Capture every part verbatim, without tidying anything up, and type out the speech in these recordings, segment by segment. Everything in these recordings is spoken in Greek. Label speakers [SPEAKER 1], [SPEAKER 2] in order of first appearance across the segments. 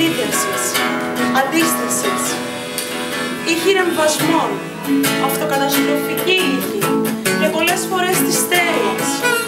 [SPEAKER 1] αντίδρασης, αντίστασης, ήχοι ρεμβασμών, αυτοκαταστροφική ήχη και πολλές φορές της στέλλας,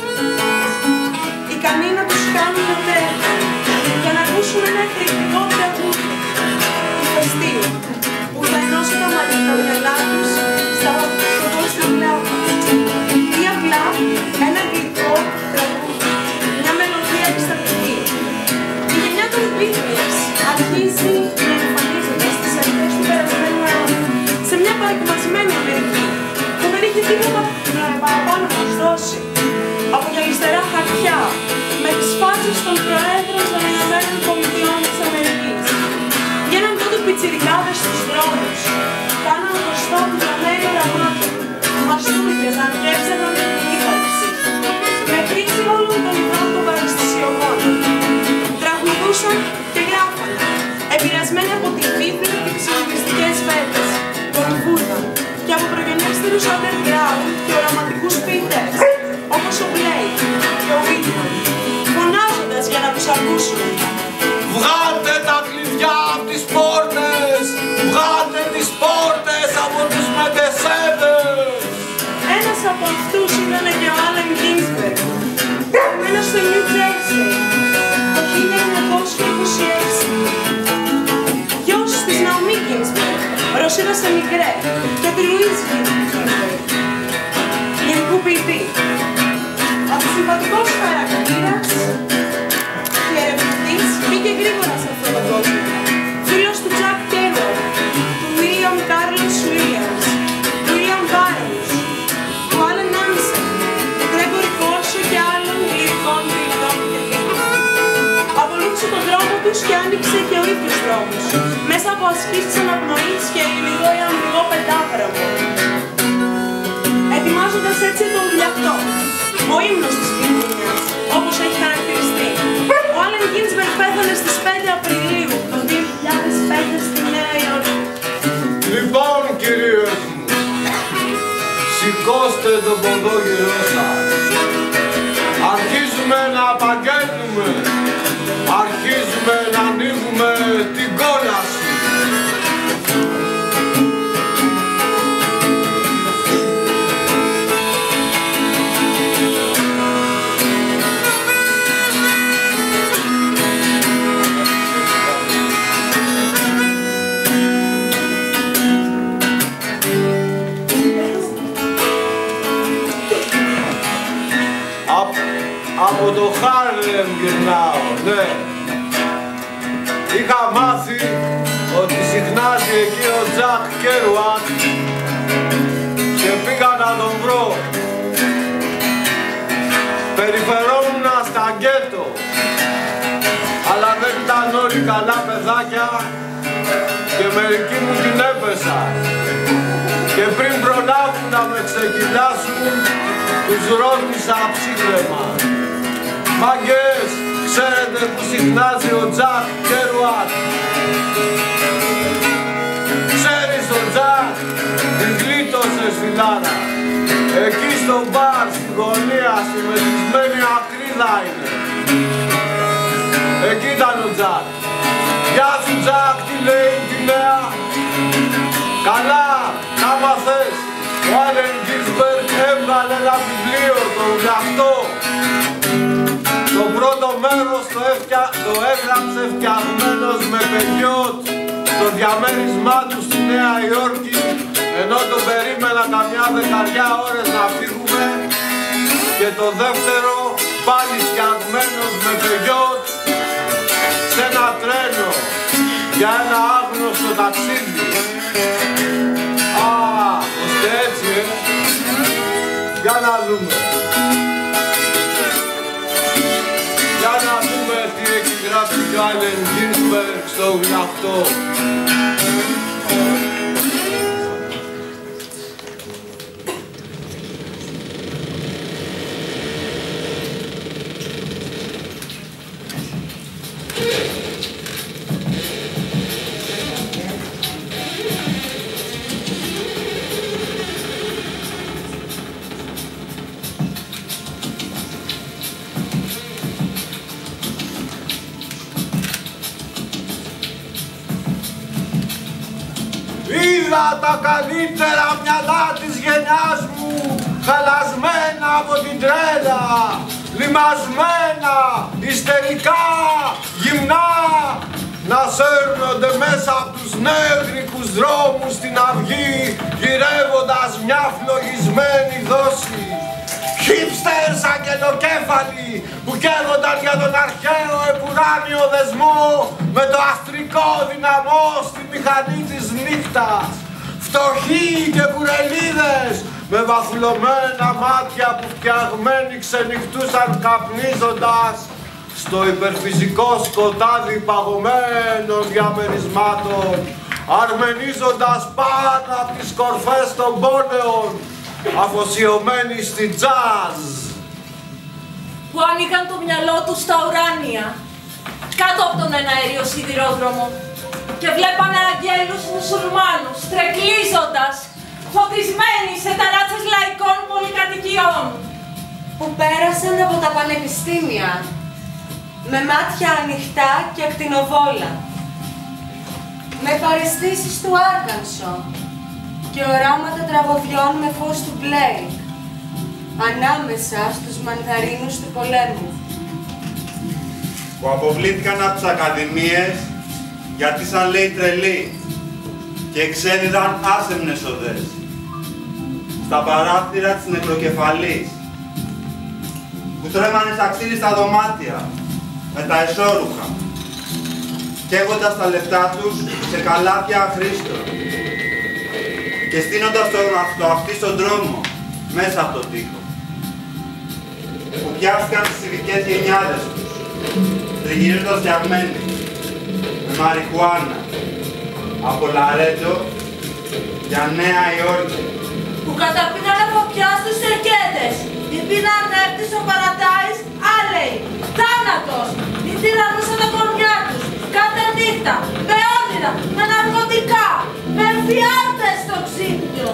[SPEAKER 1] ικανοί να τους κάνουν τέρμα για να ακούσουν ένα εκρηκτικό τραγούδι, ηφαιστείο, που θα ενώσει τα μυαλά τους στον κόσμο κλάδο, ή απλά ένα γλυκό τραγούδι, μια μελωδία επιστατική. Η γενιά των Beatles αρχίζει να εμφανίζεται στις αρχές του περασμένου αιώνα σε μια παρακυμασμένη Αμερική που δεν είχε τίποτα παραπάνω να τους δώσει από γυαλιστερά χαρτιά με τις φάσεις των προέδρων των Ηνωμένων Πολιτειών της Αμερικής. Βγαίναν τότε πιτσιρικάδες στους δρόμους, κάναν γνωστό του πλανέρι οραμάτων, μαστούριδες να αντρέψαιναν την ύπαρξη, με κρίση όλων των ειδών των παραστησιωγών. Τραγουδούσαν και γράφανε, επηρεασμένοι από τη Βίβλο και τις ελληνιστικές βέτες, τον Βούδα και από προγενέστερους underground και οραματικούς ποιητές, όπως ο Blake και ο Whitman, φωνάζοντας για να τους ακούσουν.
[SPEAKER 2] Βγάλτε τα κλειδιά από τις πόρτες! Βγάλτε τις πόρτες από τους μετεσέδες!
[SPEAKER 1] Ένας από αυτούς ήταν και ο Allen Ginsberg, ένας στο New Jersey, το χίλια εννιακόσια είκοσι έξι. Γιος της Naomi Ginsberg, Ρωσίδας Εμιγκρέ, και τη Louise Ginsberg, γενικού ποιητή. Αντισυμβατικός χαρακτήρας και ερευνητής, μπήκε γρήγορα σε αυτόν τον κόσμο. Φίλος του Jack Taylor, του William Carlos Williams, του William Burroughs, του Allen Hansen, του Gregory Corso και άλλων λυρικών ποιητών και ποιητών. Ακολούθησε τον δρόμο τους και άνοιξε και ο ίδιος δρόμος, μέσα από ασκήσεις αναπνοής και ελληνικό ή αμυγό πεντάγραμμο, ετοιμάζοντας έτσι τον βουλιαυτό, ο ύμνος της κοινωνίας, όπως έχει χαρακτηριστεί. Ο Allen Ginsberg πέθανε στις πέντε Απριλίου το δύο χιλιάδες πέντε στη Νέα Υόρκη.
[SPEAKER 2] Λοιπόν, κυρίες μου, σηκώστε τον ποδόγυρό σας. Αρχίζουμε να απαγγέλνουμε, αρχίζουμε να ανοίγουμε την κόλαση. Από το Χάρλεμ γυρνάω, ναι. Είχα μάθει ότι συχνάζει εκεί ο Τζακ Κέρουακ και πήγα να τον βρω. Περιφερόμουν στα γκέτο, αλλά δεν ήταν όλοι καλά παιδάκια και μερικοί μου την έπεσα. Και πριν προλάβουν να με ξεκυλάσουν, τους ρώτησα ψύχρεμα. Μάγκες, ξέρετε που συχνάζει ο Τζακ Κέρουακ? Ξέρεις τον Τζακ? Την γλίτωσες φιλάρα. Εκεί στο μπαρ, στη γωνία, στη μεθυσμένη ακρίδα είναι. Εκεί ήταν ο Τζακ. Γεια σου Τζακ, τι λέει τη νέα? Καλά, άμα θες. Ο Allen Ginsberg έβγαλε ένα βιβλίο, το γραφτό. Το πρώτο μέρος το, έφτια... το έγραψε φτιαγμένος με πεγιότ στο διαμέρισμά του στη Νέα Υόρκη, ενώ τον περίμενα καμιά δεκαριά ώρες να φύγουμε, και το δεύτερο πάλι φτιαγμένος με πεγιότ σε ένα τρένο για ένα άγνωστο ταξίδι. Α, ώστε έτσι, ε. Για να δούμε. Για να δούμε τι έχει γράψει ο Allen Ginsberg στο γλαφτό. είδα τα καλύτερα μυαλά της γενιάς μου χαλασμένα από την τρέλα, λιμασμένα, ιστερικά, γυμνά, να σέρνονται μέσα από τους νεύρικους δρόμους στην αυγή, γυρεύοντας μια φλογισμένη δόση. Χίπστερς αγγελοκέφαλοι που καίγονταν για τον αρχαίο επουράνιο δεσμό με το αστρικό δυναμό στη μηχανή της νύχτας. Φτωχοί και κουρελίδες με βαφουλωμένα μάτια που φτιαγμένοι ξενυχτούσαν καπνίζοντας στο υπερφυσικό σκοτάδι παγωμένων διαμερισμάτων, αρμενίζοντας πάνω από τις κορφές των πόλεων, αφοσιωμένοι στη τζαζ.
[SPEAKER 3] Που άνοιγαν το μυαλό τους στα ουράνια, κάτω από τον εναέριο σιδηρόδρομο και βλέπανε αγγέλους μουσουλμάνους τρεκλίζοντας, φωτισμένοι σε ταράτσες λαϊκών πολυκατοικιών.
[SPEAKER 1] Που πέρασαν από τα πανεπιστήμια, με μάτια ανοιχτά και ακτινοβόλα, με παραισθήσεις του Άρκανσο και οράματα τραγωδιών με φως του Μπλέικ, ανάμεσα στους μανθαρίνους του πολέμου.
[SPEAKER 4] Που αποβλήθηκαν από τις ακαδημίες γιατί σαν λέει τρελοί και εξέδιδαν άσεμνες οδές στα παράθυρα της νεκροκεφαλής, που τρέμανε στα ξύλι στα δωμάτια με τα εσώρουχα, καίγοντας τα λεφτά τους σε καλάθια αχρήστων και στείνοντας το, το αυτί στον δρόμο μέσα από το τοίχο, που πιάστηκαν τις ειδικές γενιάδες τους, τριγυρίζοντας φτιαγμένοι με μαριχουάνα από Λαρέτζο για Νέα Υόρκη,
[SPEAKER 3] που καταπίνανε φωτιά στους Ερκέτες, την πίναν έπτης ο Παρατάις, άλλοι, θάνατος, την τυραννούσαν τα κορμιά τους, κάθε νύχτα, με όνειρα, με ναρκωτικά, με εμφιάλτες στο ξύπνιο.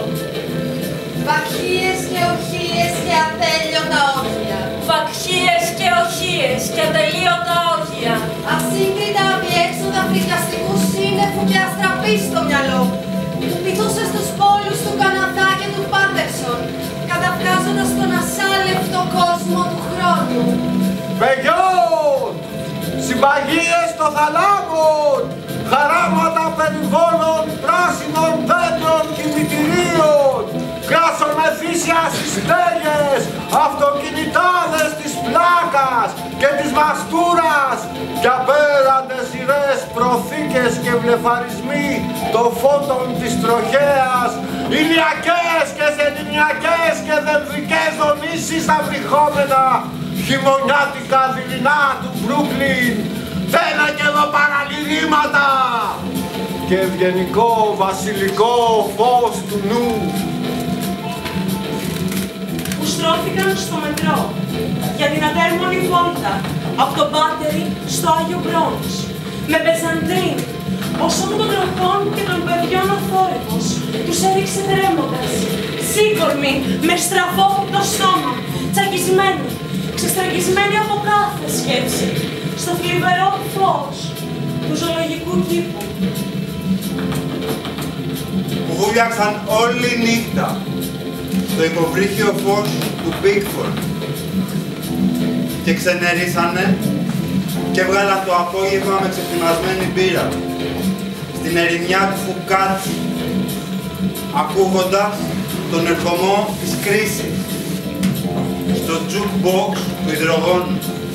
[SPEAKER 5] Βαχίες και οχίες και ατέλειωτα όργια.
[SPEAKER 3] Βαχίες και οχίες και ατελείωτα όργια.
[SPEAKER 5] Ασύγκριτα αδιέξοδα φρικιαστικού σύννεφου και αστραπή στο μυαλό, που πηδούσε στους πόλους του Καναδά και του Πάτερσον, καταβγάζοντας τον ασάλευτο κόσμο του χρόνου.
[SPEAKER 2] Παιδιών! Συμπαγίες των θαλάμων! Χαράματα περιβόλων πράσινων δέντρων κημητηρίων! Κράσων μεθύσια στις στέγες! Αυτοκινητάδες της πλάκας και της μαστούρας! Κι απέραντες σειρές προθήκες και βλεφαρισμοί των φώτων της τροχέας, ηλιακές και σεληνιακές και δεμβικές δονήσεις αυρυχόμενα χειμωνιάτικα δειλινά του Μπρούκλιν, τένα και εδώ παραλυρήματα και ευγενικό βασιλικό φως του νου.
[SPEAKER 1] Που στρώθηκαν στο μετρό για την ατέρμονη βόλτα από το Μπάτερι στο Άγιο Μπρόνς, με Μπεζαντρίν, οσόν των τροχών και των παιδιών ο θόρυβος τους έριξε τρέμοντας, σύγκορμοι με στραβό το στόμα, τσακισμένοι, ξεστραγγισμένοι από κάθε σκέψη, στο θλιβερό φως του ζωολογικού κήπου.
[SPEAKER 4] Που βούλιαξαν όλη νύχτα στο υποβρύχιο φως του Μπίκφορντ και ξενερίσανε και έβγαλαν το απόγευμα με ξεφτυμασμένη μπύρα στην ερημιά του Φουκάτσι, ακούγοντας τον ερχομό της κρίσης στο jukebox του υδρογόνου.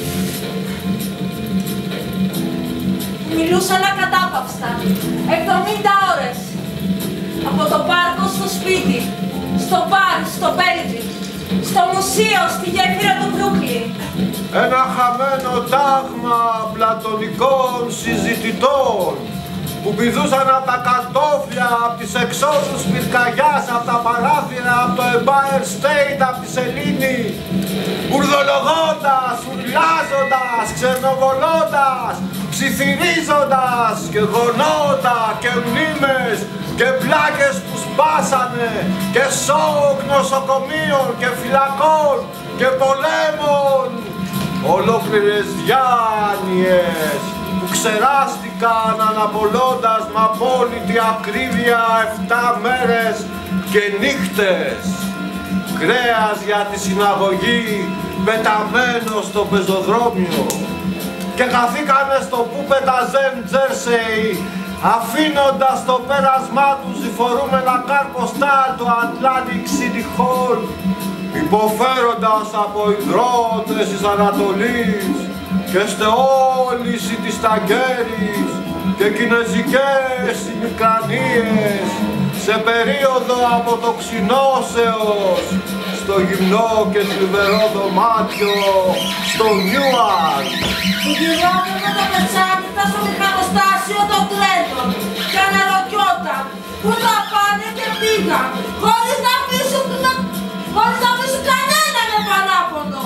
[SPEAKER 3] Μιλούσαν ακατάπαυστα, εβδομήντα ώρες, από το πάρκο στο σπίτι, στο μπαρ, στο Μπέλγι, στο μουσείο, στη γέφυρα του Μπρούκλιν.
[SPEAKER 2] Ένα χαμένο τάγμα πλατωνικών συζητητών που πηδούσαν από τα καρτόφλια, από τις εξόδους πυρκαγιάς, από τα παράθυρα, από το Empire State, από τη Σελήνη, μπουρδολογώντας, ουρλιάζοντας, ξερνοβολώντας, ψιθυρίζοντας και γονότα και μνήμες και πλάκες που σπάσανε και σοκ νοσοκομείων και φυλακών και πολέμων, ολόκληρες διάνοιες που που ξεράστηκαν αναπολώντας με απόλυτη ακρίβεια εφτά μέρες και νύχτες. Κρέας για τη συναγωγή πεταμένο στο πεζοδρόμιο και χαθήκανε στο Πούπεταζεν Τζέρσεϊ, αφήνοντας το πέρασμά τους διφορούμενα καρποστά του Atlantic City Hall, υποφέροντας από υδρότες της Ανατολής και στεόλης της Ταγκέρης και κινεζικές ημικρανίες σε περίοδο αποτοξινώσεως στο γυμνό και θλιβερό δωμάτιο στο Νιούαρκ.
[SPEAKER 3] Του γυρόταν τα μεσάνυχτα στο μηχανοστάσιο των τρένων και αναρωτιόταν πού θα πάνε και πήγαν, χωρίς να αφήσουν, χωρίς να αφήσουν κανένα με παράπονο.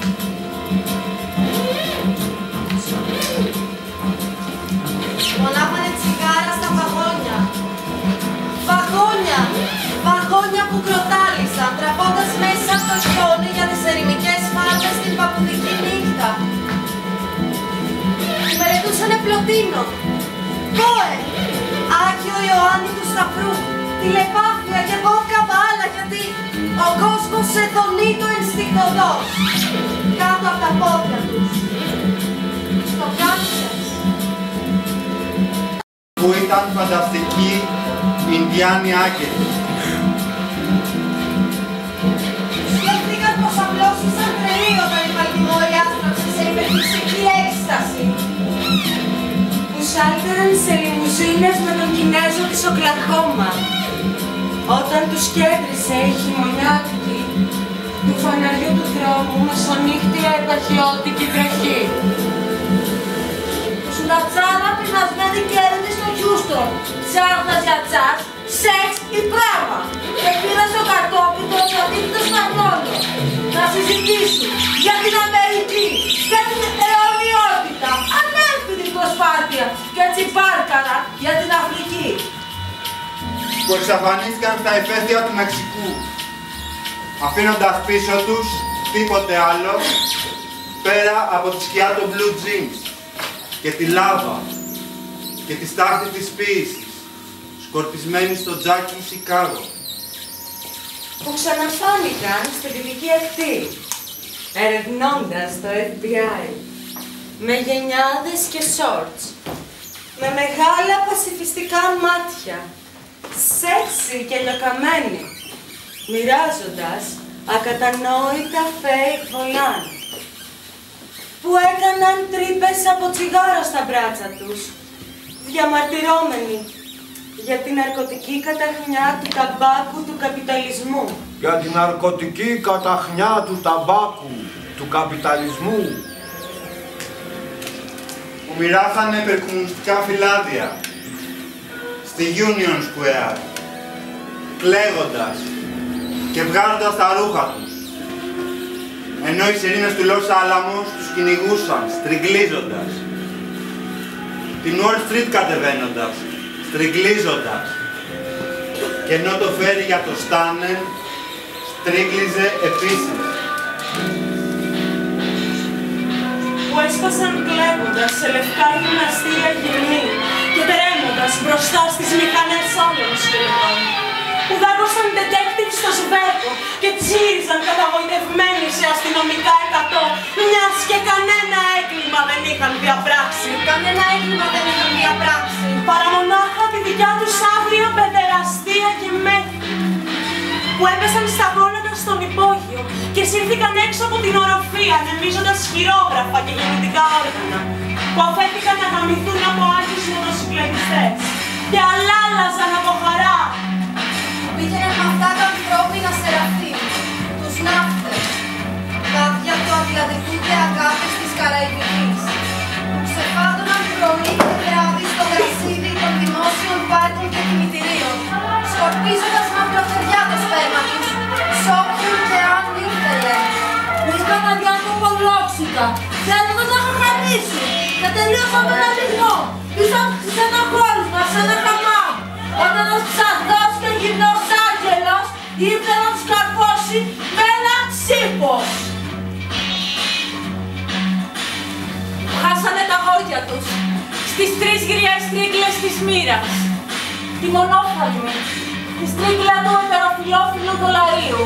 [SPEAKER 5] Μονάχανε τσιγάρα στα βαγόνια. Βαγόνια! Βαγόνια που κροτάλησαν, τραβώντας μέσα από το χιόνι για τις ερημικές φάρτες στην παπουδική νύχτα. Μελετούσανε Πλωτίνο, Πόε, Άγιο Ιωάννη του Σταυρού, τηλεπάθεια και βόκαβα άλλα, γιατί ο κόσμος εδονεί το ενστικτοδός κάτω από τα πόδια τους. Στο Κάνσας.
[SPEAKER 4] Που ήταν φανταστικοί Ινδιάνοι άγγελοι.
[SPEAKER 5] Σκέφτηκαν πως απλώς ήσαν τρελοί όταν η Παλτιμόρη άστραψε σε υπερφυσική έκσταση.
[SPEAKER 1] Που σάλτεραν σε λιμουζίνες με τον Κινέζο της Οκλαχώμα, όταν τους κέντρισε η χειμωνιάτικη του φαναριού του δρόμου μεσονύχτια επαρχιώτικη βροχή.
[SPEAKER 3] Σουρατσάρα πεινασμένη κέρδη στο Χιούστον, ψάχνοντας για τσάς, σεξ ή πράγμα. Και πήρα στο κατόπι το πρωτήτητο Σπανιόλο να συζητήσουν για την Αμερική, για την αιωνιότητα, ανέμφυτη προσπάθεια και τσιπάρκαρα για την Αφρική.
[SPEAKER 4] Που εξαφανίστηκαν στα ηφαίστεια του Μεξικού, αφήνοντας πίσω τους τίποτε άλλο πέρα από τη σκιά των Blue Jeans και τη λάβα και τη στάχτη της ποίησης, σκορπισμένη στο τζάκι Σικάγο.
[SPEAKER 1] Που ξαναφάνηκαν στην Δυτική Ακτή, ερευνώντας το εφ μπι άι, με γενιάδες και σόρτς, με μεγάλα πασιφιστικά μάτια, σεξι και λοκαμένοι, μοιράζοντας ακατανόητα fake volant, που έκαναν τρύπες από τσιγάρο στα μπράτσα τους, διαμαρτυρώμενοι για την ναρκωτική καταχνιά του ταμπάκου του καπιταλισμού.
[SPEAKER 2] Για την ναρκωτική καταχνιά του ταμπάκου του καπιταλισμού.
[SPEAKER 4] Που μοιράσανε υπερκομμουνιστικά φυλάδια στη Union Square, κλαίγοντας και βγάζοντας τα ρούχα τους, ενώ οι σιρήνες του Λος Άλαμος τους κυνηγούσαν, στριγκλίζοντας. Την Wall Street κατεβαίνοντας, στριγκλίζοντας. Και ενώ το φέρει για το Στάνεν, στρίγκλιζε επίσης.
[SPEAKER 1] Που έσπασαν κλαίγοντας σε λευκά γυμναστήρια γυμνή και τρέμοντας μπροστά στις μηχανές όλων σκηνών. Που δάκωσαν detectives στο σβέρκο και τσίριζαν καταγοητευμένοι σε αστυνομικά εκατό, μιας και κανένα έγκλημα δεν είχαν διαπράξει.
[SPEAKER 5] Κανένα έγκλημα δεν είχαν διαπράξει.
[SPEAKER 1] Παρά μονάχα τη δικιά τους άγρια παιδεραστία και μέθη. Που έπεσαν στα γόνατα στον υπόγειο και σύρθηκαν έξω από την οροφή ανεμίζοντας χειρόγραφα και γεννητικά όργανα. Που αφέθηκαν να γαμηθούν από άγιους μοτοσυκλετιστές και αλάλαζαν από χαρά.
[SPEAKER 5] Πήγαιναν με αυτά τα ανθρώπινα σεραφείμ, τους ναύτες, τάδια του Ατλαντικού αγάπης της Καραϊβικής, που ξεφάντωναν πρωί και βράδυ στο γρασίδι των δημόσιων πάρκων και κημητηρίων, σκορπίζοντας μαυροφεριά το σπέρμα τους, σ' όποιον και αν ήθελε.
[SPEAKER 3] Που είχαν αδιάκοπο λόξικα, θέλοντας να χαχανίσουν και τελείωσαν με ένα λιγμό, πίσω σε ένα χώρισμα, σε ένα χαμάμ, όταν ένας ψαθός και γυμνός άγγελος ήρθε να τους καρφώσει με ένα τσίπος. Χάσανε τα γόρια τους στις τρεις γριές τρίγκλες της μοίρας. Τη μονόφθαλμη, τη τρίγκλα του ετεροφιλόφιλου δολαρίου.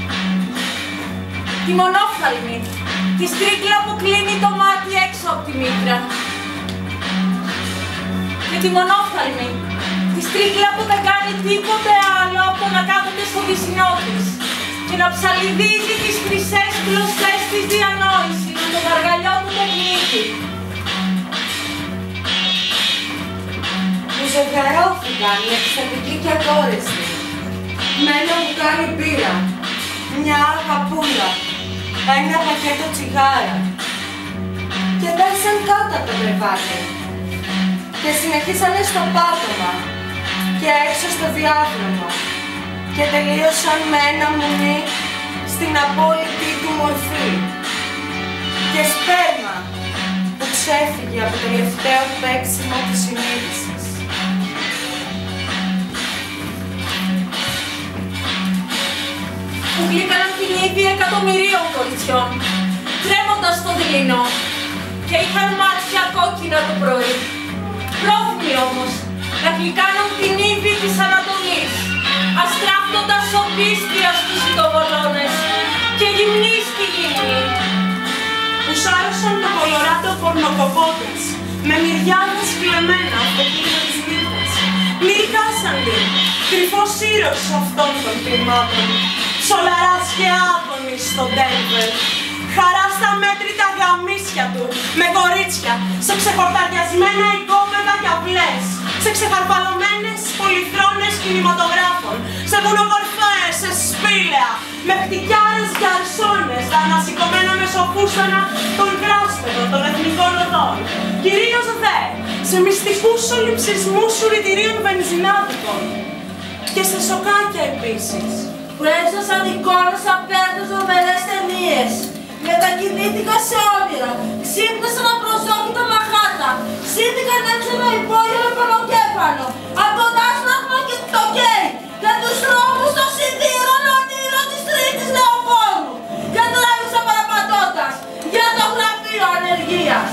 [SPEAKER 3] Τη μονόφθαλμη, τη τρίγκλα που κλείνει το μάτι έξω από τη μήτρα. Και τη μονόφθαλμη, τη τρίγκλα που δεν κάνει τίποτε άλλο από το να κάθεται στο βυσσινό της και να ψαλιδίζει τις χρυσές γλωσσές της διανόησης με τον αργαλιό του παιχνίδι.
[SPEAKER 1] Μου ζευγαρώθηκαν η εκστατική και ακόρεστη. Με ένα μπουκάλι μπύρα, μια αγαπούλα, ένα πακέτο τσιγάρα. Και πέσαν κάτω από το κρεβάτι. Και συνεχίσανε στο πάτωμα και έξω στο διάδρομο. Και τελείωσαν με ένα μουνί στην απόλυτη του μορφή. Και σπέρμα που ξέφυγε από το τελευταίο παίξιμο της συνείδησης.
[SPEAKER 3] Που γλύκαναν την ίδια εκατομμυρίων κοριτσιών, τρέμοντας στο δειλινό, και είχαν μάτια κόκκινα το πρωί. Πρόθυμοι όμως να γλυκάνουν την ύβη της Ανατολής, αστράφτοντας οπίστια στους ιτοβολώνες και γυμνοί στη γυμνή.
[SPEAKER 1] Που σάρωσαν το κολοράτο πορνοκοπότες, με μυριάδες κλεμμένα από το κλίμα της νύχτας. Μυρικάσαντε, κρυφός ήρωας αυτών των ποιμάτων, σολαράς και άδωνης στον Ντένβερ. Χαρά στα μέτρητα γαμίσια του, με κορίτσια, σε ξεχορταριασμένα οικόπεδα και αυλές, σε ξεχαρβαλωμένες πολυθρόνες κινηματογράφων, σε βουνοκορφές, σε σπήλαια, με χτυκιάρες και αρσόνες, τα ανασηκωμένα μεσοπούστανα των κράσπεδων των εθνικών οδών. Κυρίως δε, σε μυστικούς ολυψισμούς ουρητηρίων βενζινάδικων. Και σε σοκάκια επίσης.
[SPEAKER 3] Που έψασαν εικόνες απέναντι ζωμερές ταινίες. Μετακινήθηκα σε όνειρα, ξύπνησαν απροσδόκητα μαχάτα, σύνθηκαν έξοδα υπόγεια με πονοκέφαλο, από τον άσπραγμα και το γκέι, για τους δρόμους των σιδήρων ονείρων της τρίτης νεοπόρου, και τράβησα παραπατώντας, για το γραφείο ανεργίας.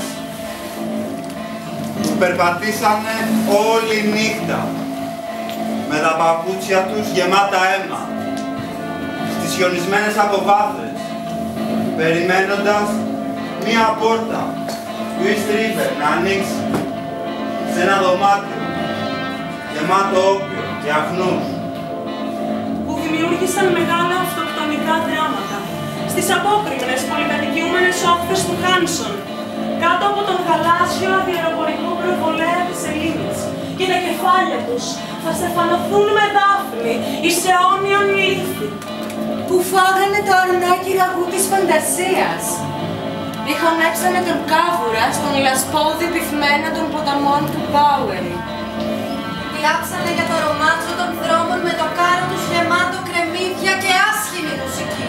[SPEAKER 4] Περπατήσανε όλη νύχτα, με τα παπούτσια τους γεμάτα αίμα, στις χιονισμένες αποβάθρες, περιμένοντας μία πόρτα του East River να ανοίξει σε ένα δωμάτιο γεμάτο όπιο και αχνούς.
[SPEAKER 1] Που δημιούργησαν μεγάλα αυτοκτονικά δράματα στις απόκρημνες πολυκατοικιούμενες όχθες του Χάνσον, κάτω από τον γαλάζιο αδιαεροπορικό προβολέα της Ελλήνης, και τα κεφάλια τους θα στεφανωθούν με δάφνη εις αιώνιον λύθη. Που φάγανε το αρνάκι ραγού της φαντασίας. Διχωνέψανε τον κάβουρα στον λασπόδι πυθμένα των ποταμών του Μπάουερη.
[SPEAKER 5] Διάψανε για το ρομάτζο των δρόμων με το κάρο τους γεμάτο κρεμμύδια και άσχημη μουσική.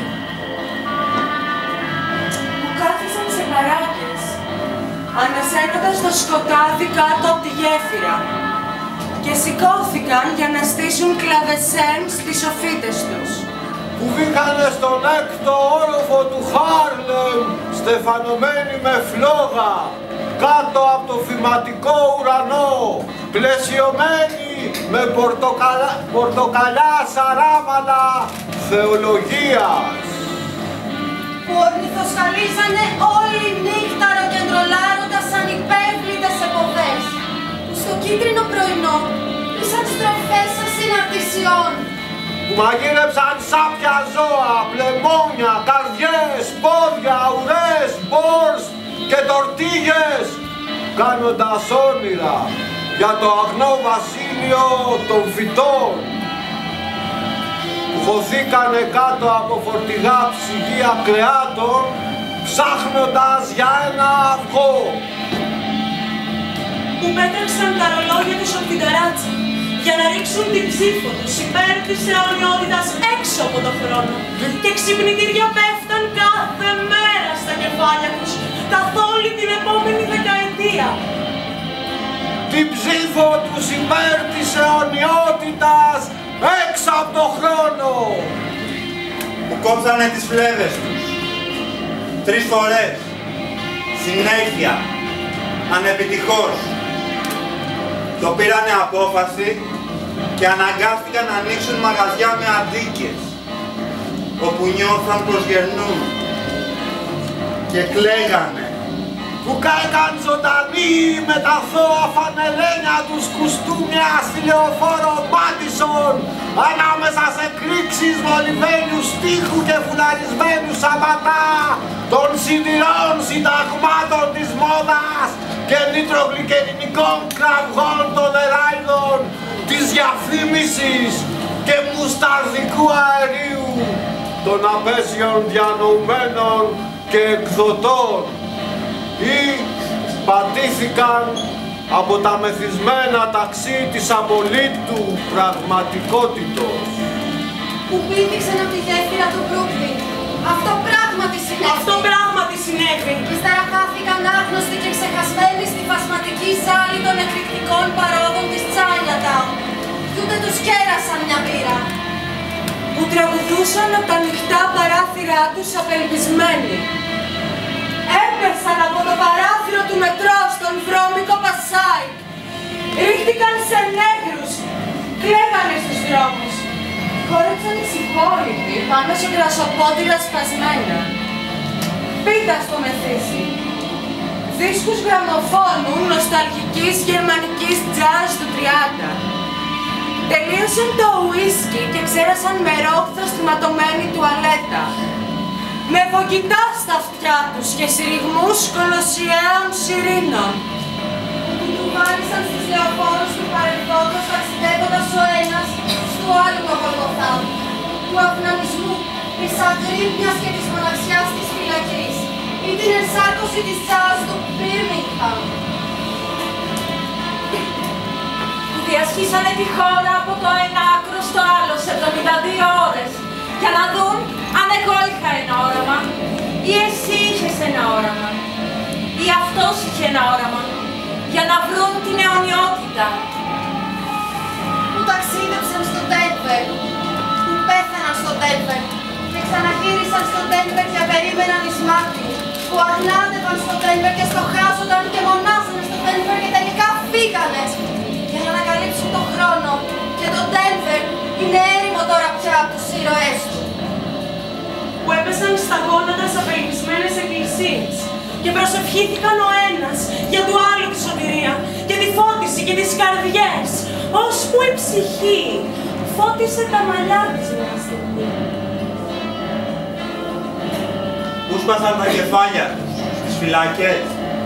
[SPEAKER 1] Που κάθισαν σε παράκες, ανασένοντας το σκοτάδι κάτω από τη γέφυρα, και σηκώθηκαν για να στήσουν κλαβεσέν στις σοφίτες τους.
[SPEAKER 2] Που βγήκανε στον έκτο όροφο του Χάρλεμ, στεφανωμένοι με φλόγα, κάτω από το φυματικό ουρανό, πλαισιωμένοι με πορτοκαλά, πορτοκαλιά σαράμαλα θεολογίας.
[SPEAKER 5] Που ορνηθοσχαλίζανε όλη νύχτα ροκεντρολάροντας σαν υπέρβλητες εποδές. Που στο κίτρινο πρωινό ήσαν στροφές ασυναρτησιών.
[SPEAKER 2] Που μαγείρεψαν σάπια ζώα, πλεμόνια, καρδιές, πόδια, ουρές, μπορς και τορτίγες, κάνοντας όνειρα για το αγνό βασίλειο των φυτών, που χωθήκανε κάτω από φορτηγά ψυγεία κρεάτων, ψάχνοντας για ένα αυγό.
[SPEAKER 1] Που πέταξαν τα ρολόγια τους από την ταράτσα για να ρίξουν την ψήφο τους υπέρ της αιωνιότητας έξω από το χρόνο, και ξυπνητήρια πέφταν κάθε μέρα στα κεφάλια τους καθ' όλη την επόμενη δεκαετία.
[SPEAKER 2] Την ψήφο τους υπέρ της αιωνιότητας έξω από το χρόνο.
[SPEAKER 4] Που κόψανε τις φλέβες τους τρεις φορές, συνέχεια, ανεπιτυχώς, το πήρανε απόφαση και αναγκάστηκαν να ανοίξουν μαγαζιά με αντίκες, όπου νιώθαν πως γερνούν και κλαίγανε.
[SPEAKER 2] Που κάηκαν ζωντανοί με τα θώα φανελένια τους κουστούμια στη λεωφόρο Μάντισον, ανάμεσα σε κρίξεις μολυμένους στίχου και φουλαρισμένους σαματά των σιδηρών συνταγμάτων της μόδας και νητρογλυκερινικών κραυγών των εράιδων, της διαφήμισης και μουσταρδικού αερίου, των απέσιων διανοουμένων και εκδοτών, ή πατήθηκαν από τα μεθυσμένα ταξί της απολύτου πραγματικότητος.
[SPEAKER 5] Που πήδηξαν από τη γέφυρα του Μπρούκλιν. Αυτό πράγματι συνέβη.
[SPEAKER 1] Αυτό πράγματι συνέβη.
[SPEAKER 5] Ύστερα χάθηκαν άγνωστοι και ξεχασμένοι στη φασματική ζάλη των εκρηκτικών παρόδων της Chinatown. Κι ούτε τους κέρασαν μια μπύρα.
[SPEAKER 1] Που τραγουδούσαν από τα ανοιχτά παράθυρά τους απελπισμένοι. Έπεσαν από το παράθυρο του μετρό στον βρώμικο Πασάι. Ρίχτηκαν σε νέγρους. Κλαίγανε στους δρόμους. Χόρεψαν οι συμπόλοιποι πάνω σε γρασοπότηρα σπασμένα. Πίτα στο μεθύσι. Δίσκους γραμμοφώνου νοσταλγικής γερμανικής τζάζ του τριάντα. Τελείωσαν το ουίσκι και ξέρασαν με ρόχθο στη ματωμένη τουαλέτα. Με βογγητά στα αυτιά τους και συρριγμούς κολοσιαίων σιρήνων.
[SPEAKER 5] Που κουβάλισαν στις λεωφόρους του παρελθόντος ταξιδεύοντας ο ένας στο άλλο το Γολγοθά. Του αυνανισμού, της αγρύπνιας και της μοναξιάς της φυλακής. Ή την ενσάρκωση της τζάζ του Μπίρμιγχαμ.
[SPEAKER 3] Που διασχίσανε τη χώρα από το ένα άκρο στο άλλο σε εβδομήντα δύο ώρες για να δουν αν εγώ είχα ένα όραμα ή εσύ είχες ένα όραμα ή αυτός είχε ένα όραμα για να βρουν την αιωνιότητα.
[SPEAKER 5] Που ταξίδεψαν στο Ντένβερ, που πέθαναν στο Ντένβερ και ξαναγύρισαν στο Ντένβερ και περίμεναν εις μάχη, που αγνάδευαν στο Ντένβερ και στοχάζονταν και μονάζανε στο Ντένβερ και τελικά φύγανε για να ανακαλύψουν τον χρόνο και το Ντένβερ είναι έρημο τώρα πια από τους ήρωές του.
[SPEAKER 1] Που έπεσαν στα γόνατα σε απελπισμένες εκκλησίες και προσευχήθηκαν ο ένας για του άλλου τη σωτηρία και τη φώτιση και τις καρδιές, ώσπου η ψυχή φώτισε τα μαλλιά της μια στιγμή.
[SPEAKER 4] Που σπάσαν τα κεφάλια τους στις φυλακές,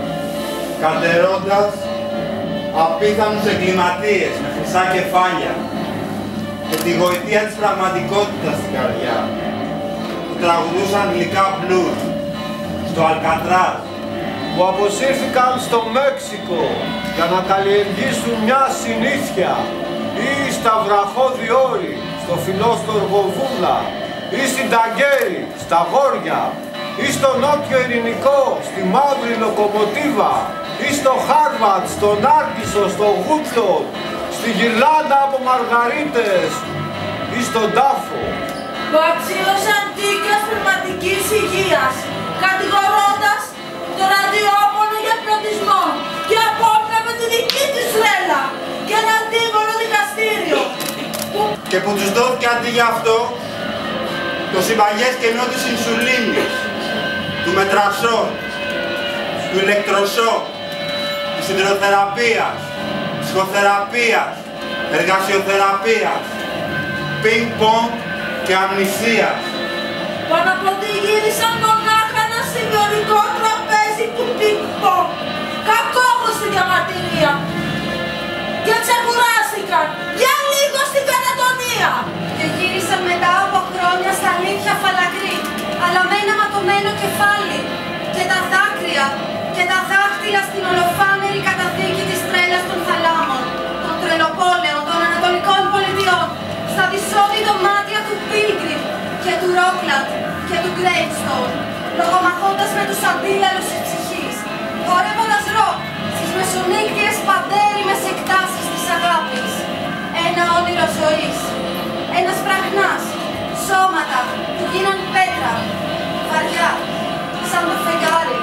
[SPEAKER 4] καρτερώντας απίθανους εγκληματίες με χρυσά κεφάλια και τη γοητεία της πραγματικότητας στην καρδιά, που τραγουδούσαν γλυκά μπλουζ στο Αλκατράζ,
[SPEAKER 2] που αποσύρθηκαν στο Μέξικο για να καλλιεργήσουν μια συνήθεια, ή στα βραχώδη όρη, στο φιλόστοργο Βούλα, ή στην Ταγκέρη, στα Γόρια, ή στο νότιο Ειρηνικό, στη μαύρη λοκομοτίβα, ή στο Χάρβατ, στον Άρκισο, στο Γούτλοντ, στη Γυρλάντα από Μαργαρίτες, ή στον Τάφο.
[SPEAKER 3] Που αξίωσαν τίκες πνευματικής υγείας, κατηγορώντας τον ραδιόφωνο για πλωτισμό και απόκραβε τη δική της ρέλα και ένα αντίγωνο δικαστήριο.
[SPEAKER 4] και που τους δόθηκε αντί γι' αυτό το συμπαγές κενό της ινσουλίνης, του μετρασόν, του ηλεκτροσόκ, της υδροθεραπείας, ψυχοθεραπείας, εργασιοθεραπείας, πινκ-πονγκ και αμνησίας.
[SPEAKER 3] Που αναποδηγύρισαν μονάχα ένα συμβιωτικό τραπέζι του πινκ-πονγκ, κακόβο στη διαμαρτυρία, και ξεκουράστηκαν για λίγο στην κατατονία.
[SPEAKER 5] Και γύρισαν μετά από χρόνια στα αλήθεια φαλακρή, αλλά με ένα ματωμένο κεφάλι. Και τα δάκρυα και τα δάχτυλα στην ολοφάνερη καταδίκη της τρέλας των θαλάμων, των τρελοπόλεων, των ανατολικών πολιτιών, στα δυσόδη δωμάτια του Πίλγκριμ και του Ρόκλαντ και του Γκρέιβστον, λογομαχώντας με τους αντίλαλους της ψυχής, χορεύοντας ροκ στις μεσονύκτιες παντέριμες εκτάσεις της αγάπης. Ένα όνειρο ζωής, ένας πραχνάς, σώματα που γίναν πέτρα, βαριά, σαν το φεγγάρι.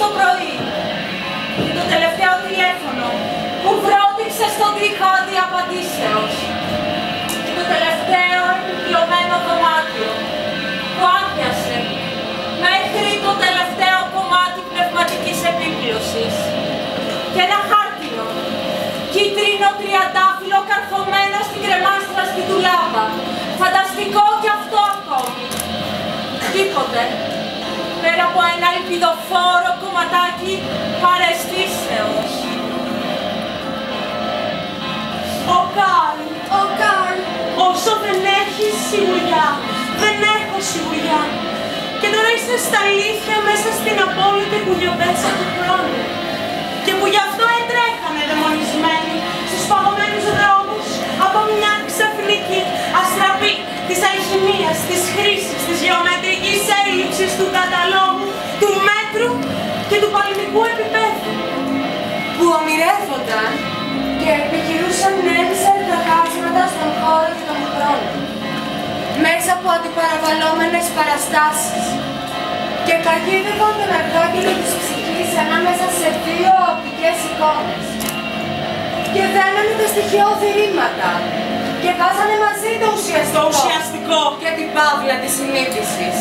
[SPEAKER 3] πρωί. Και το τελευταίο τηλέφωνο που βρόντιξε στον τοίχο αντιαπαντήσεως. Και το τελευταίο εμπλωμένο δωμάτιο που άπιασε μέχρι το τελευταίο κομμάτι πνευματικής επίπλωσης. Και ένα χάρτινο, κίτρινο τριαντάφυλλο καρφωμένο στην κρεμάστρα στη ντουλάπα. Φανταστικό κι αυτό ακόμη. Τίποτε. Πέρα από ένα ελπιδοφόρο κομματάκι παρεστήσεως.
[SPEAKER 1] Ο Καρλ,
[SPEAKER 5] Ο Καρλ,
[SPEAKER 1] όσο δεν έχεις σιγουριά, δεν έχω σιγουριά. Και τώρα είσαι στα αλήθεια μέσα στην απόλυτη κουλιοπέτσα του χρόνου. Και που γι' αυτό έτρέχανε δαιμονισμένοι στους παγωμένους δρόμους από μια ξαφνική αστραπή της αλχημίας, της χρήσης, της γεωμετρικής έλλειψης του καταλόγου, του μέτρου και του παλμικού επίπεδου.
[SPEAKER 5] που ονειρεύονταν και επιχειρούσαν νέες εργαχάσματα στον χώρο και τον χρόνο, μέσα από αντιπαραβαλλόμενες παραστάσεις, και καγίδευαν τον αρχάγγελο της ψυχής ανάμεσα σε δύο οπτικές εικόνες. Και δένανε τα στοιχειώδη ρήματα και βάζανε μαζί το ουσιαστικό,
[SPEAKER 1] Το ουσιαστικό.
[SPEAKER 5] και την παύλα της συνείδησης,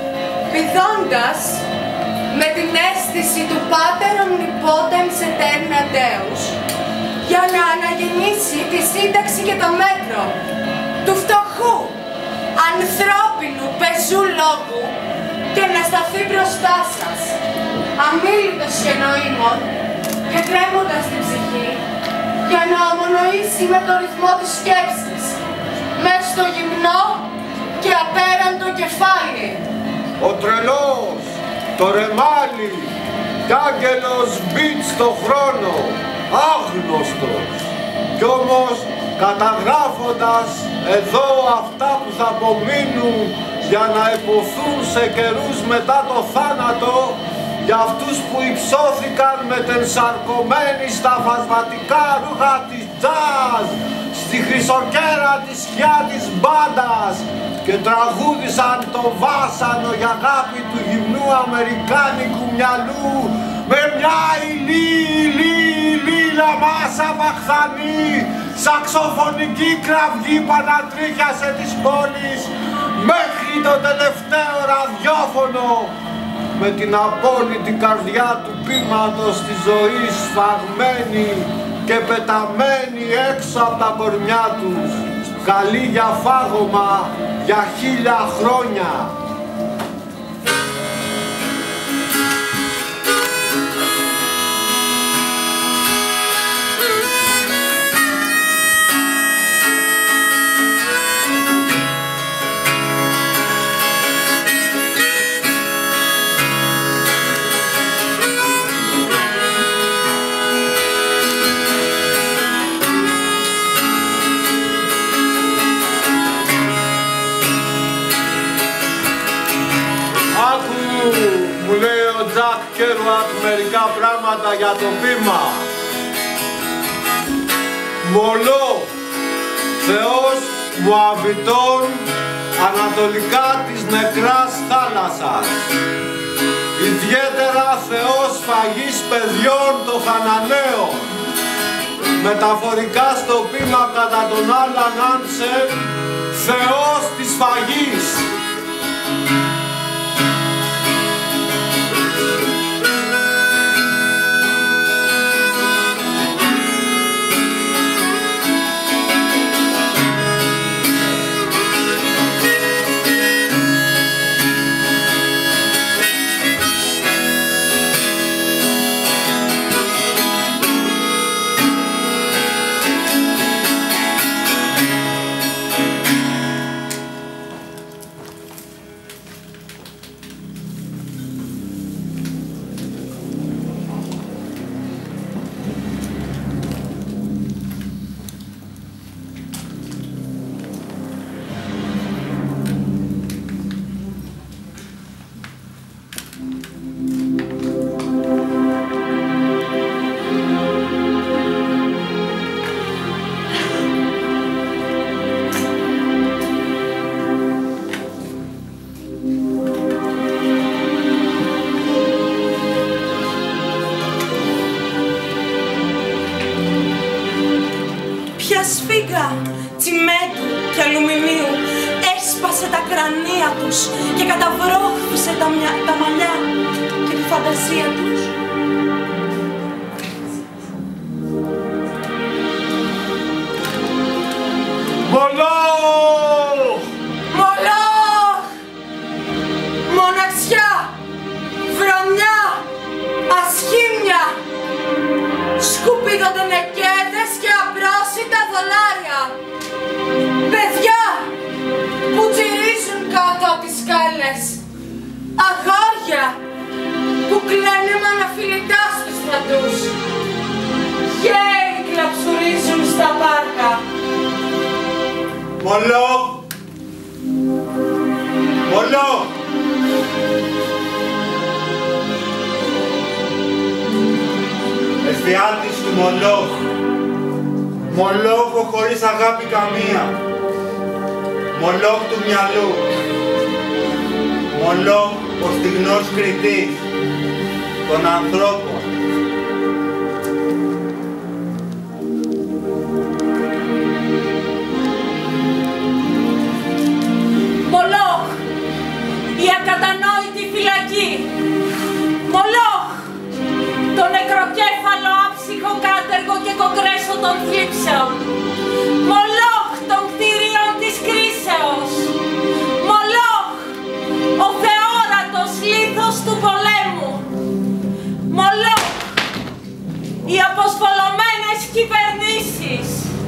[SPEAKER 5] πηδώντας με την αίσθηση του Πάτερ Omnipotens Aeterna Deus για να αναγεννήσει τη σύνταξη και το μέτρο του φτωχού, ανθρώπινου, πεζού λόγου και να σταθεί μπροστά σας, αμίλητος και νοήμων και τρέμοντας την ψυχή, για να ομονοήσει με το ρυθμό της σκέψης, μες στο γυμνό και απέραντο κεφάλι.
[SPEAKER 2] Ο τρελός, το ρεμάλι κι άγγελος μπιτ στο χρόνο, άγνωστος. Κι όμως καταγράφοντας εδώ αυτά που θα απομείνουν για να υποθούν σε καιρούς μετά το θάνατο, για αυτούς που υψώθηκαν με την σαρκωμένη στα φασματικά ρούχα της τζαζ, στη χρυσοκέρα της σκιά της μπάντας και τραγούδισαν το βάσανο για αγάπη του γυμνού αμερικάνικου μυαλού με μια ηλί, ηλί, ηλί λαμάσα βαχθανή, σαξοφωνική κραυγή πανατρίχιασε της πόλης μέχρι το τελευταίο ραδιόφωνο, με την απόλυτη καρδιά του πείματος της ζωής σφαγμένη και πεταμένη έξω από τα κορμιά τους, καλή για φάγωμα για χίλια χρόνια. Μου λέει ο Τζακ Κέρουακ μερικά πράγματα για το πείμα. Μολό, Θεός Μωαβιτών ανατολικά της νεκράς θάλασσας. Ιδιαίτερα Θεός φαγής παιδιών των Χαναναίων. Μεταφορικά στο πείμα κατά τον Άλαν Άνσεν, Θεός της φαγής.
[SPEAKER 1] κρανία τους και καταβρόχθησε τα, μυα... τα μαλλιά και τη φαντασία τους.
[SPEAKER 2] Μολόχ!
[SPEAKER 1] Μολόχ! Μοναξιά! Βρωμιά! Ασχήμια! Σκουπιδοντενεκέδες και απρόσιτα δολάρια! Παιδιά που τσιρίζουν κάτω από τις σκάλες! Αγόρια που κλαίνε με αναφιλητά στους στρατούς! Γέροι κλαψουρίζουν στα πάρκα!
[SPEAKER 4] Μολόχ! Μολόχ! Εφιάλτης του Μολόχ. Μολόχο χωρίς αγάπη καμία. Μολόχ του μυαλού. Μολόχ ο στιγνός κριτής των ανθρώπων.
[SPEAKER 3] Μολόχ, η ακατανόητη φυλακή. Μολόχ, το νεκροκέφαλο άψυχο κάτεργο και κογκρέσο των θλίψεων. Μολόχ των κτηρίων της κρίσεως. Μολόχ, ο θεόρατος λίθος του πολέμου. Μολόχ, οι αποσβολωμένες κυβερνήσεις.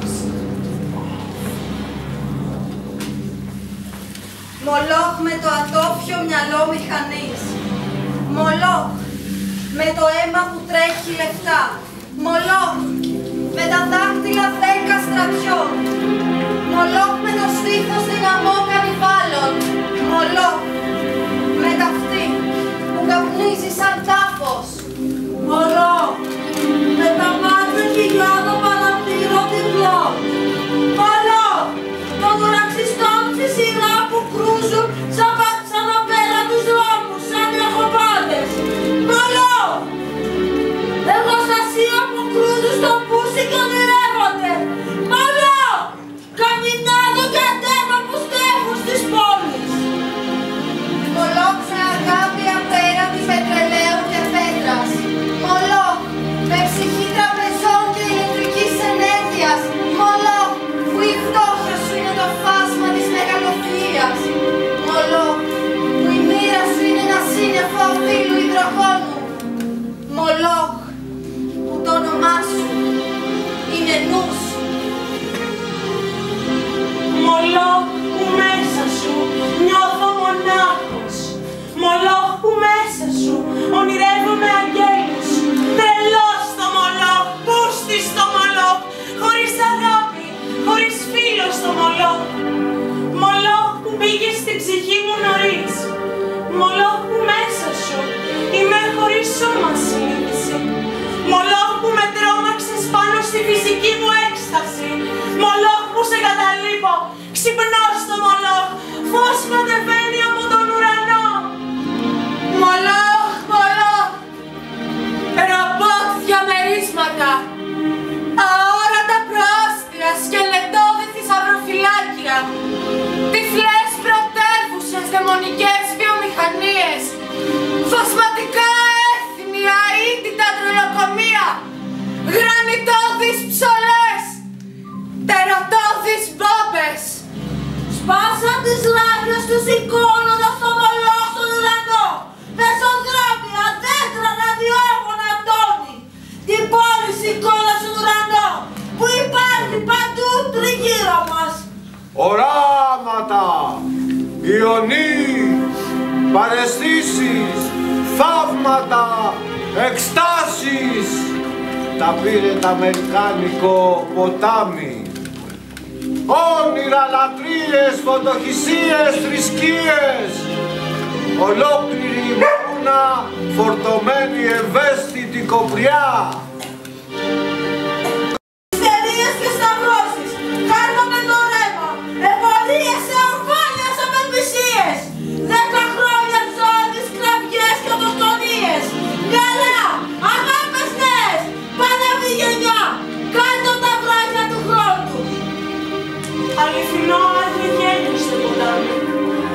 [SPEAKER 5] Μολόχ με το ατόφιο μυαλό μηχανής. Μολόχ με το αίμα που τρέχει λεφτά. Μολόχ με τα δάχτυλα δέκα στρατιών. Μολόχ με το στήθος δυναμό κανιβάλων. Μολόχ με τα αυτή που καπνίζει σαν τάφος.
[SPEAKER 3] Μολόχ, με τα μάτια χιλιάδο παραπτήρω διπλό. Μολόχ, των ουραξιστών στη σειρά που κρούζουν σαν, σαν απέρα τους δρόμους, σαν διαχοπάτες. Μολόχ, εργοστασία που κρούζουν στο πούσι και ονειρεύονται. Μολόχ, καμινάδο και αντέβα που στέφουν στις πόλεις.
[SPEAKER 5] Μολόχ με αγάπη απέραντη πετρελαίου και πέτρας. Μολόχ με ψυχή τραπεζών και ηλεκτρικής ενέργειας. Μολόχ που η φτώχεια σου είναι το φάσμα της μεγαλοφυΐας. Μολόχ που η μοίρα σου είναι ένα σύννεφο φύλου υδρογόνου. Μολόχ που το όνομά σου είναι νους.
[SPEAKER 1] Μολόχ που μέσα σου νιώθω μονάχος. Μολόχ που μέσα σου ονειρεύομαι αγγέλους. Τρελός στο Μολόχ, πούστης στο Μολόχ, χωρίς αγάπη, χωρίς φίλο στο Μολόχ. Μολόχ που μπήκε στην ψυχή μου νωρίς. Μολόχ που μέσα σου είμαι χωρίς σώμα συνείδηση. Μολόχ που με τρόμαξες πάνω στη φυσική μου έκσταση. Μολόχ που σε καταλείπω, ξυπνώ στο Μολόχ, φως κατεβαίνει από τον ουρανό.
[SPEAKER 5] Μολόχ, Μολόχ, ρομπότ διαμερίσματα, αόρατα προάστια, σκελετώδη θησαυροφυλάκια, τυφλές πρωτεύουσες, δαιμονικές βιομηχανίες, φωσματικά έθνη, αίτητα τρελοκομεία, γρανιτώδεις ψωλές, τερατώδεις μπόμπες.
[SPEAKER 3] Σπάσαν τις λάχνες τους σηκώνοντας το Μολόχ στον ουρανό. Πεζοδρόμια, δέντρα, ραδιόφωνα, τόνοι. Την πόλη σηκώνας στον ουρανό που υπάρχει παντού τριγύρω μας.
[SPEAKER 2] Οράματα, ιονοί, παραισθήσεις, θαύματα, εκστάσεις. Τα πήρε το αμερικάνικο ποτάμι. Όνειρα, λατρείες, φωτοχυσίες, θρησκείες. Ολόκληρη η μούνα φορτωμένη ευαίσθητη κοπριά.
[SPEAKER 3] Ιστερίες και σταυρώσεις, κάρμα με το ρεύμα, εμπορίες σε ορφάνιες απελπισίες. Δέκα χρόνια ζώδεις, κραυγές και αυτοκτονίες. Μυαλά, αγάπες νέες, πανεύει γενιά, κάτω τα βράχια του χρόνου.
[SPEAKER 1] Αληθινό άγριο γέλιο στο ποτάμι.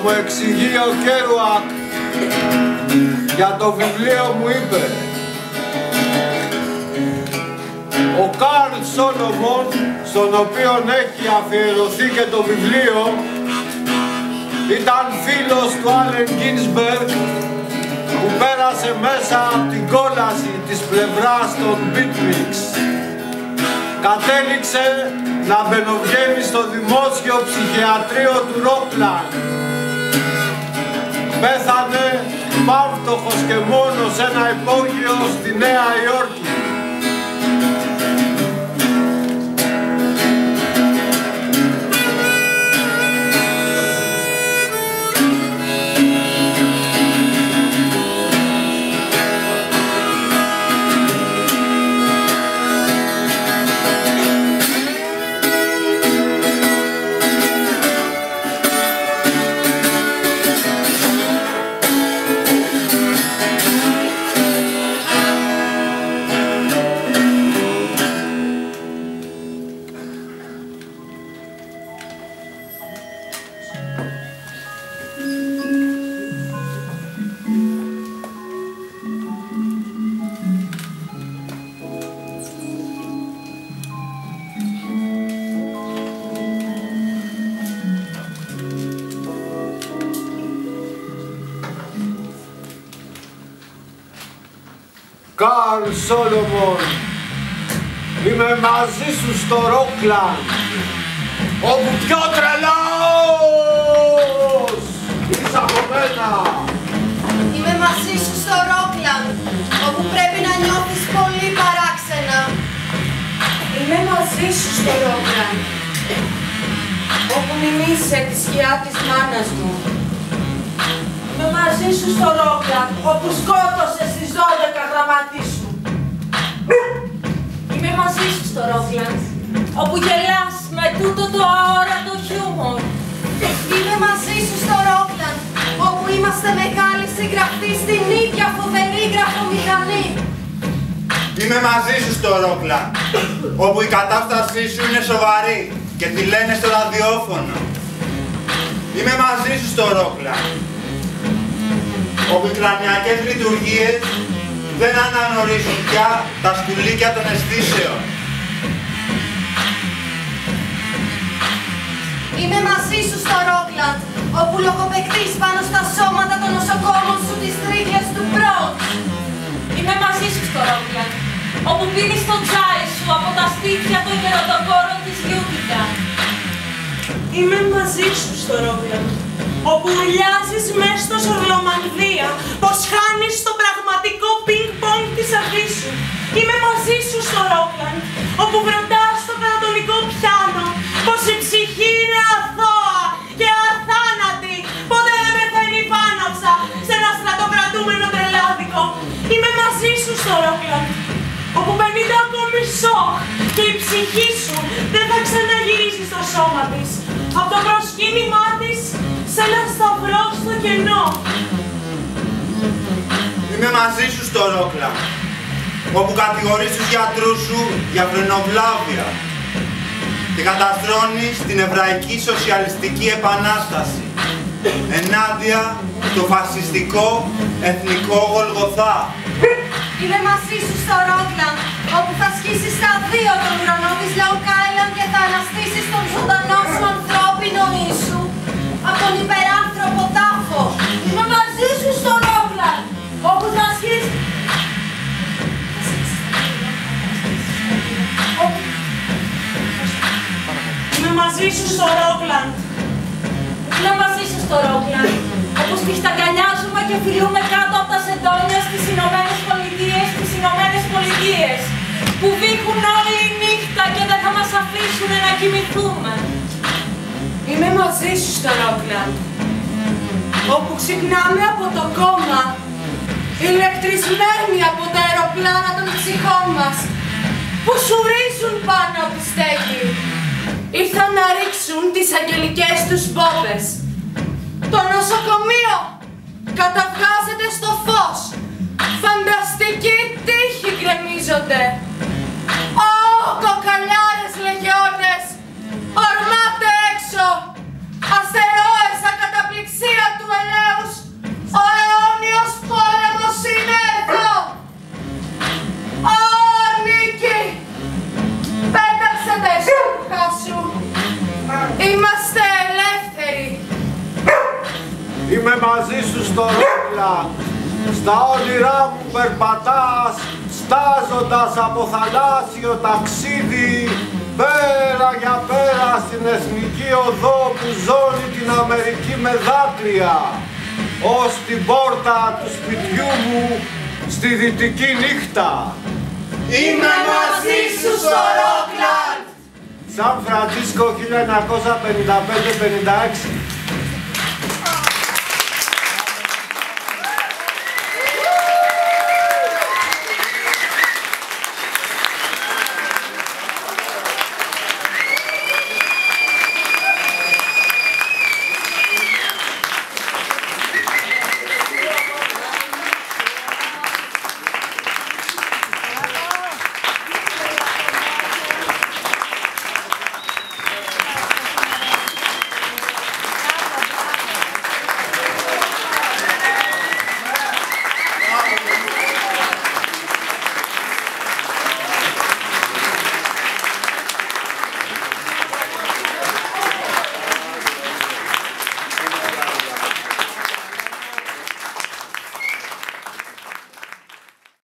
[SPEAKER 2] μου εξηγεί ο Κέρουακ για το βιβλίο μου είπε: ο Καρλ Σόλομον, στον οποίο έχει αφιερωθεί και το βιβλίο, ήταν φίλος του Άλεν Γκίνσμπεργκ, που πέρασε μέσα από την κόλαση της πλευράς των Beatniks. Κατέληξε να μπαινοβγαίνει στο δημόσιο ψυχιατρίο του Ρόκλαντ. Πέθανε πάυτοχος και μόνος σε ένα υπόγειο στη Νέα Υόρκη. Καρλ Σόλομον, είμαι μαζί σου στο Ρόκλαντ, όπου πιο τρελός είσαι από μένα.
[SPEAKER 5] Είμαι μαζί σου στο Ρόκλαντ, όπου πρέπει να νιώθεις πολύ παράξενα.
[SPEAKER 3] Είμαι μαζί σου στο Ρόκλαντ, όπου μιμήσαι τη σκιά της μάνας μου. Είμαι μαζί σου στο Ρόκλαντ, όπου σκότωσες τις δώδεκα γραμματείς σου. Είμαι μαζί σου στο Ρόκλαντ, όπου γελάς με τούτο το αόρατο χιούμορ.
[SPEAKER 5] Είμαι μαζί σου στο Ρόκλαντ, όπου είμαστε μεγάλοι συγγραφείς στην ίδια φοβερή γραφομηχανή.
[SPEAKER 4] Είμαι μαζί σου στο Ρόκλαντ, όπου η κατάστασή σου είναι σοβαρή και τη λένε στο ραδιόφωνο. Είμαι μαζί σου στο Ρόκλαντ, όπου οι κρανιακές λειτουργίες δεν αναγνωρίζουν πια τα σκουλίκια των αισθήσεων.
[SPEAKER 5] Είμαι μαζί σου στο Ρόκλαντ, όπου λογοπαικτείς πάνω στα σώματα των νοσοκόμων σου τις τρίχλες του Μπρόντ.
[SPEAKER 3] Είμαι μαζί σου στο Ρόκλαντ, όπου πίνεις το τσάι σου από τα στήθια των γεροντοκόρων της Γιούτικα. Είμαι μαζί σου στο Ρόκλαντ, όπου ουρλιάζεις μες στο Σορλομανδία πως χάνεις το πραγματικό πινκ-πονγκ της αφής σου. Είμαι μαζί σου στο Ρόκλαντ, όπου βροντάς στο κατατονικό πιάνο πως η ψυχή είναι αθώα και αθάνατη. Ποτέ δεν πεθαίνει η βάναυσα σε ένα στρατοκρατούμενο τρελάδικο. Είμαι μαζί σου στο Ρόκλαντ, όπου πενήντα ακόμη σοκ και η ψυχή σου δεν θα ξαναγυρίσει στο σώμα της. Από το προσκύνημά της σε ένα σταυρό στο κενό.
[SPEAKER 4] Είμαι μαζί σου στο Ρόκλαντ, όπου κατηγορείς τους γιατρούς σου για φρενοβλάβεια και καταστρώνεις την Εβραϊκή Σοσιαλιστική Επανάσταση ενάντια στο φασιστικό εθνικό Γολγοθά.
[SPEAKER 5] Είμαι μαζί σου στο Ρόκλαντ, όπου θα σκίσεις στα δύο τον ουρανό της Λαουκάιλαν και θα αναστήσεις τον ζωντανό σου ανθρώπινο ίσου από τον υπεράνθρωπο τάφο.
[SPEAKER 3] Είμαι μαζί σου στο Ρόκλαντ, όπου θα σκίσεις... Είμαι μαζί σου στο Ρόκλαντ. Είμαι μαζί σου στο Ρόκλαντ, όπου σπιχταγκαλιάζουμε και φιλούμε κάτω από τα σεντόνια στις Ηνωμένες Πολιτείες, στις Ηνωμένες Πολιτείες, που βήχουν όλη η νύχτα και δεν θα μας αφήσουν να κοιμηθούμε. Είμαι μαζί σου στο Ρόκλαντ, όπου ξυπνάμε από το κόμμα, ηλεκτρισμένοι από τα αεροπλάνα των ψυχών μας, που σουρίζουν πάνω από τη στέγη. Ήρθαν να ρίξουν τις αγγελικές τους μπόμπες. Το νοσοκομείο καταβγάζεται στο φως. Φανταστικοί τείχοι γκρεμίζονται. Ω, κοκαλιάρες λεγεώτες, ορμάτε έξω. Αστερόες ακαταπληξία
[SPEAKER 2] στο Ρόκλαντ. Στα όνειρά μου περπατάς, στάζοντας από θαλάσσιο ταξίδι, πέρα για πέρα στην εθνική οδό που ζώνει την Αμερική με δάκρυα, ως την πόρτα του σπιτιού μου στη δυτική νύχτα.
[SPEAKER 6] Είμαι μαζί σου στο Ρόκλαντ!
[SPEAKER 2] Σαν Φραντζίσκο χίλια εννιακόσια πενήντα πέντε πενήντα έξι.